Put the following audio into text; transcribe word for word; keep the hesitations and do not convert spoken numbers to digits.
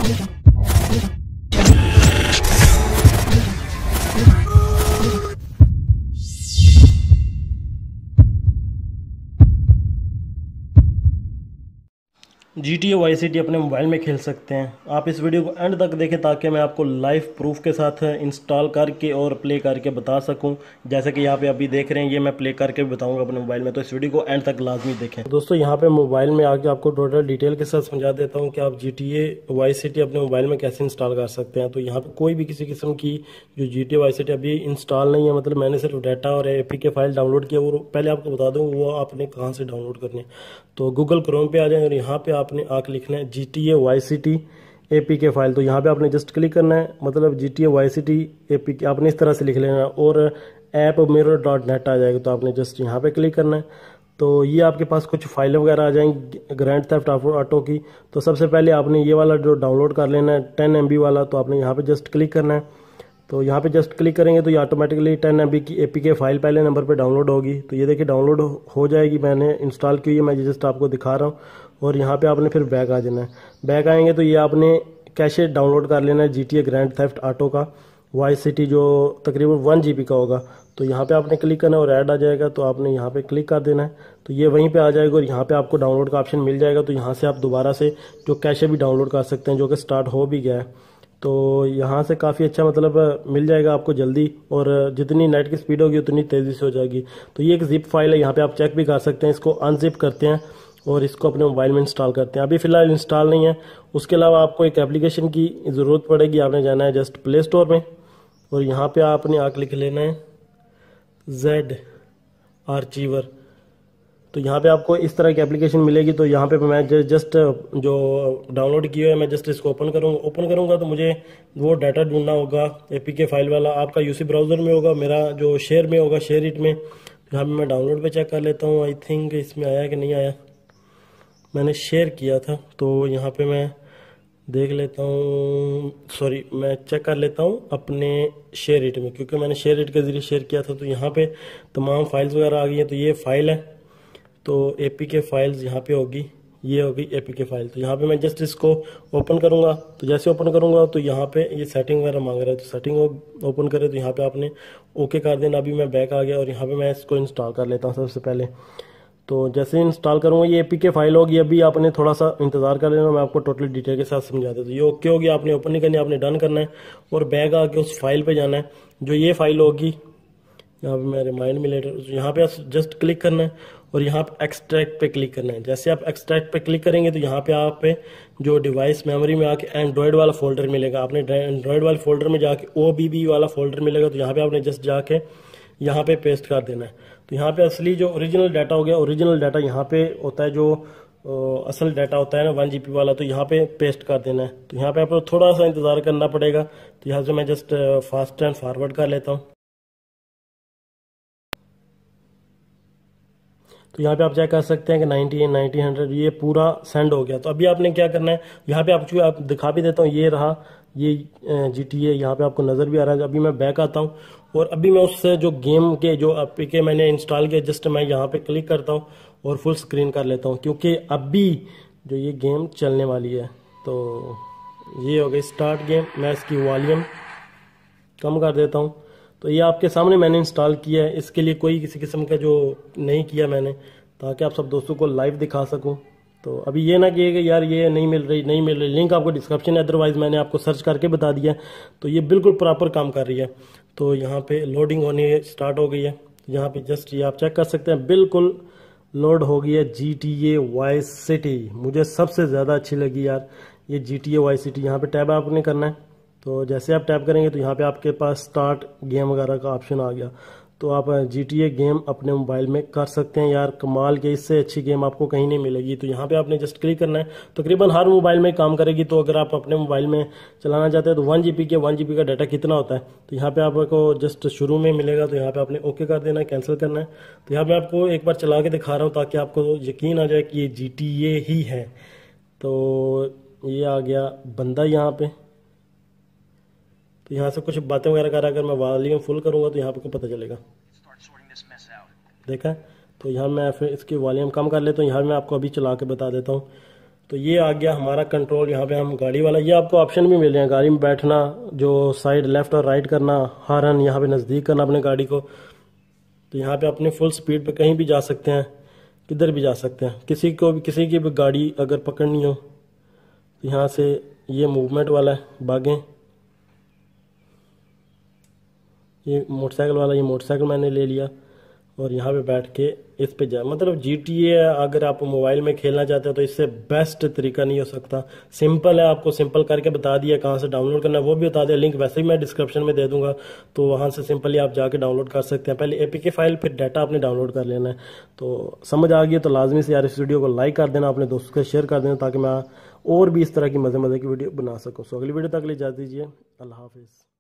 Ji T A vice city अपने mobile में खेल सकते हैं। आप इस वीडियो को एंड तक देखें ताकि मैं आपको लाइव प्रूफ के साथ इंस्टॉल करके और प्ले करके बता सकूं। जैसे कि यहाँ पे अभी देख रहे हैं, ये मैं प्ले करके भी बताऊंगा अपने मोबाइल में, तो इस वीडियो को एंड तक लाजमी देखें। दोस्तों यहाँ पे मोबाइल में आके आपको टोटल डिटेल के साथ समझा देता हूँ कि आप G T A vice city अपने मोबाइल में कैसे इंस्टॉल कर सकते हैं। तो यहाँ पर कोई भी किसी किस्म की जो G T A vice city अभी इंस्टॉल नहीं है, मतलब मैंने सिर्फ डाटा और A P K file download किया, वो पहले आपको बता दूँ वो आपने कहाँ से डाउनलोड करनी है। तो गूगल क्रोम पे आ जाए और यहाँ पे आपने आके लिखना है G T A vice city A P K file. तो यहाँ पे आपने जस्ट क्लिक करना है, मतलब G T A vice city A P K आपने इस तरह से लिख लेना है और ऐप मिरर डॉट नेट आ जाएगा। तो आपने जस्ट यहाँ पे क्लिक करना है। तो ये आपके पास कुछ फाइलें वगैरह आ जाएंगी ग्रैंड थेफ्ट ऑटो की। तो सबसे पहले आपने ये वाला जो डाउनलोड कर लेना है टेन एम बी वाला। तो आपने यहाँ पे जस्ट क्लिक करना है। तो यहाँ पे जस्ट क्लिक करेंगे तो ये ऑटोमेटिकली टेन एम बी की ए पी के फाइल पहले नंबर पे डाउनलोड होगी। तो ये देखिए डाउनलोड हो जाएगी, मैंने इंस्टॉल की हुई है, मैं जस्ट आपको दिखा रहा हूँ। और यहाँ पे आपने फिर बैक आ जाना है। बैक आएंगे तो ये आपने कैशे डाउनलोड कर लेना है G T A grand theft auto का वाई सी टी, जो तकरीबन वन जी बी का होगा। तो यहाँ पे आपने क्लिक करना है और ऐड आ जाएगा। तो आपने यहाँ पे क्लिक कर देना है, तो ये वहीं पे आ जाएगा और यहाँ पे आपको डाउनलोड का ऑप्शन मिल जाएगा। तो यहाँ से आप दोबारा से जो कैशे भी डाउनलोड कर सकते हैं, जो कि स्टार्ट हो भी गया है। तो यहाँ से काफ़ी अच्छा मतलब मिल जाएगा आपको जल्दी, और जितनी नेट की स्पीड होगी उतनी तेज़ी से हो जाएगी। तो ये एक जिप फाइल है, यहाँ पे आप चेक भी कर सकते हैं। इसको अनजिप करते हैं और इसको अपने मोबाइल में इंस्टॉल करते हैं। अभी फ़िलहाल इंस्टॉल नहीं है। उसके अलावा आपको एक एप्लीकेशन की ज़रूरत पड़ेगी। आपने जाना है जस्ट प्ले स्टोर में और यहाँ पे आपने आके लिख लेना है जेड आर्चीवर। तो यहाँ पे आपको इस तरह की एप्लीकेशन मिलेगी। तो यहाँ पे मैं जस्ट जो डाउनलोड किया है मैं जस्ट इसको ओपन करूँगा। ओपन करूँगा तो मुझे वो डाटा ढूंढना होगा ए पी के फाइल वाला। आपका यूसी ब्राउज़र में होगा, मेरा जो शेयर में होगा शेयर इट में। तो यहाँ पे मैं डाउनलोड पे चेक कर लेता हूँ। आई थिंक इसमें आया कि नहीं आया, मैंने शेयर किया था। तो यहाँ पर मैं देख लेता हूँ, सॉरी मैं चेक कर लेता हूँ अपने शेयर इट में, क्योंकि मैंने शेयर इट के ज़रिए शेयर किया था। तो यहाँ पर तमाम फाइल्स वगैरह आ गई हैं। तो ये फाइल है, तो ए पी के फाइल्स यहाँ पे होगी, ये होगी ए पी के फाइल। तो यहाँ पे मैं जस्ट इसको ओपन करूँगा। तो जैसे ओपन करूँगा तो यहाँ पे ये सेटिंग वगैरह मांग रहा है। तो सेटिंग ओपन करें तो यहाँ पे आपने ओके कर देना। अभी मैं बैक आ गया और यहाँ पे मैं इसको इंस्टॉल कर लेता हूँ सबसे पहले। तो जैसे इंस्टॉल करूँगा ये ए पी के फाइल होगी। अभी आपने थोड़ा सा इंतजार कर लेना, मैं आपको टोटल डिटेल के साथ समझा देता हूँ। ये ओके होगी, आपने ओपन नहीं करनी, आपने डन करना है और बैक आके उस फाइल पर जाना है जो ये फाइल होगी। यहाँ पे मैं रिमाइंड में लेटर, यहाँ पे जस्ट क्लिक करना है और यहाँ पे एक्सट्रैक्ट पे क्लिक करना है। जैसे आप एक्सट्रैक्ट पे क्लिक करेंगे तो यहाँ पे आप पे जो डिवाइस मेमोरी में आके एंड्रॉयड वाला फोल्डर मिलेगा। आपने एंड्रॉयड वाले फोल्डर में जाके ओ बी बी वाला फोल्डर मिलेगा। तो यहाँ पे आपने जस्ट जाके यहाँ पे पेस्ट कर देना है। तो यहाँ पे असली जो ओरिजिनल डाटा हो गया, ओरिजिनल डाटा यहाँ पे होता है, जो असल डाटा होता है ना वन जी बी वाला, तो यहाँ पे पेस्ट कर देना है। तो यहाँ पे आपको थोड़ा सा इंतजार करना पड़ेगा। तो यहाँ से मैं जस्ट फास्ट एंड फॉरवर्ड कर लेता हूँ। तो यहाँ पे आप चेक कर सकते हैं कि नाइन्टी, नाइन्टी, हंड्रेड ये पूरा सेंड हो गया। तो अभी आपने क्या करना है, यहाँ पे आपको आप दिखा भी देता हूँ, ये रहा ये जी टी ए यहाँ पे आपको नज़र भी आ रहा है। अभी मैं बैक आता हूँ और अभी मैं उससे जो गेम के जो एपी के मैंने इंस्टॉल किया, जस्ट मैं यहाँ पे क्लिक करता हूँ और फुल स्क्रीन कर लेता हूँ, क्योंकि अभी जो ये गेम चलने वाली है। तो ये हो गई स्टार्ट गेम। मैं इसकी वॉल्यूम कम कर देता हूँ। तो ये आपके सामने मैंने इंस्टॉल किया है। इसके लिए कोई किसी किस्म का जो नहीं किया मैंने, ताकि आप सब दोस्तों को लाइव दिखा सकूं। तो अभी ये ना कि यार ये नहीं मिल रही नहीं मिल रही लिंक आपको डिस्क्रिप्शन है, अदरवाइज मैंने आपको सर्च करके बता दिया। तो ये बिल्कुल प्रॉपर काम कर रही है। तो यहाँ पे लोडिंग होने स्टार्ट हो गई है। यहाँ पे जस्ट ये आप चेक कर सकते हैं, बिल्कुल लोड हो गई है G T A vice city. मुझे सबसे ज़्यादा अच्छी लगी यार ये G T A vice city. यहाँ पे टैब आपने करना है। तो जैसे आप टैप करेंगे तो यहाँ पे आपके पास स्टार्ट गेम वगैरह का ऑप्शन आ गया। तो आप जी टी ए गेम अपने मोबाइल में कर सकते हैं यार, कमाल के, इससे अच्छी गेम आपको कहीं नहीं मिलेगी। तो यहाँ पे आपने जस्ट क्लिक करना है। तकरीबन हर मोबाइल में काम करेगी। तो अगर आप अपने मोबाइल में चलाना चाहते हैं तो वन जी बी के वन जी बी का डाटा कितना होता है, तो यहाँ पे आपको जस्ट शुरू में मिलेगा। तो यहाँ पे आपने ओके कर देना है, कैंसिल करना है। तो यहाँ पे आपको एक बार चला के दिखा रहा हूँ ताकि आपको यकीन आ जाए कि ये जी टी ए ही है। तो ये आ गया बंदा यहाँ पे। तो यहाँ से कुछ बातें वगैरह कर रहा है। अगर मैं वॉल्यूम फुल करूँगा तो यहाँ पे पता चलेगा, देखा। तो यहाँ मैं फिर इसकी वॉल्यूम कम कर लेता हूँ। यहाँ मैं आपको अभी चला के बता देता हूँ। तो ये आ गया हमारा कंट्रोल। यहाँ पे हम गाड़ी वाला, ये आपको ऑप्शन भी मिल रहे हैं, गाड़ी में बैठना, जो साइड लेफ्ट और राइट करना, हॉर्न यहाँ पे नज़दीक करना अपने गाड़ी को। तो यहाँ पे अपनी फुल स्पीड पे कहीं भी जा सकते हैं, किधर भी जा सकते हैं। किसी को भी, किसी की भी गाड़ी अगर पकड़नी हो तो यहाँ से ये मूवमेंट वाला है, भागें। ये मोटरसाइकिल वाला, ये मोटरसाइकिल मैंने ले लिया और यहाँ पे बैठ के इस पे जा, मतलब जी टी ए अगर आप मोबाइल में खेलना चाहते हो तो इससे बेस्ट तरीका नहीं हो सकता। सिंपल है, आपको सिंपल करके बता दिया कहाँ से डाउनलोड करना है, वो भी बता दिया। लिंक वैसे ही मैं डिस्क्रिप्शन में दे दूंगा, तो वहाँ से सिंपली आप जाके डाउनलोड कर सकते हैं। पहले ए पी के फाइल, फिर डाटा आपने डाउनलोड कर लेना है। तो समझ आ गई तो लाजमी से यार इस वीडियो को लाइक कर देना, अपने दोस्तों के शेयर कर देना, ताकि मैं और भी इस तरह की मज़े मज़े की वीडियो बना सकूँ। सो अगली वीडियो तक ले जा दीजिए, अल्लाह हाफिज़।